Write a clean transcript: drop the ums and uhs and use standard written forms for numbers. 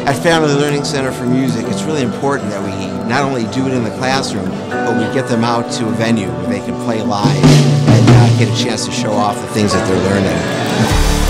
At Family Learning Center for Music, it's really important that we not only do it in the classroom, but we get them out to a venue where they can play live and get a chance to show off the things that they're learning.